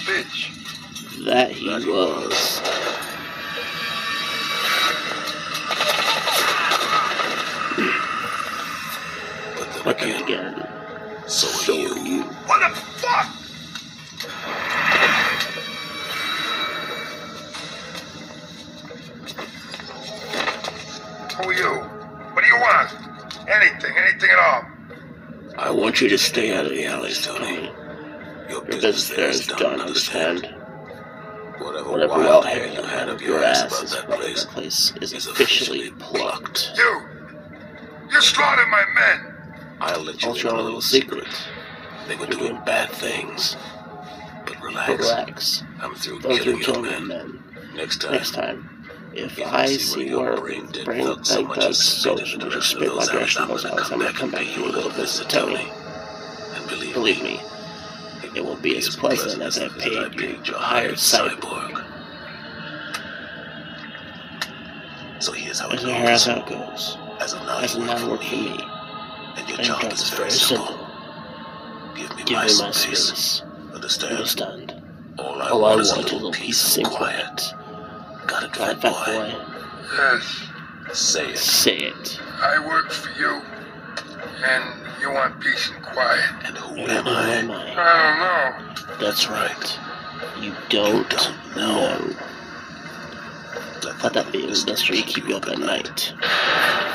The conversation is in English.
bitch. That he was. But then again, so are you. What the fuck? Who are you? What do you want? Anything at all. I want you to stay out of the alleys, Tony. Your business there is done, understand? Whatever wild hair you had up your ass is about that place is officially plucked. You slaughtered my men. I'll let you in on a little secret. They were doing bad things. But relax. I'm through killing your men. Next time, if I see where brain thugs so much so much spit my vegetables out, I'm gonna come back to you a little visit, Tony. And believe me, it will be as pleasant as I paid you your hired cyborg. So here's how it goes. As of now, work for me. And your job is very simple. Give me my space. Understand? All I want is a little peace and quiet. Got it, fat boy? Yes. Say it. I work for you, and you want peace and quiet. And who am I? I don't know. That's right. You don't know. Let that be a mystery keep you up at night.